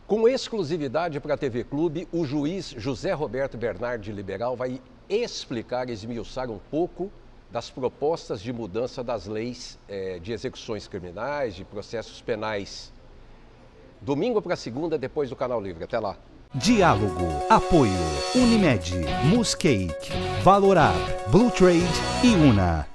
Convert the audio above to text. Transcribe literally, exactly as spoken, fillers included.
Com exclusividade para a T V Clube, o juiz José Roberto Bernardi Liberal vai explicar, esmiuçar um pouco das propostas de mudança das leis eh, de execuções criminais, de processos penais. Domingo para segunda, depois do Canal Livre. Até lá. Diálogo, apoio, Unimed, Muscake, Valorab, Blue Trade e Una.